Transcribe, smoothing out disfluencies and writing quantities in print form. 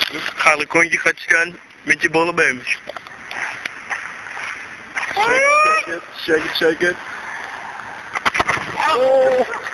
Kalikonji kaçkan meci bolu beymiş. Shake it, shake it, shake it. Oh!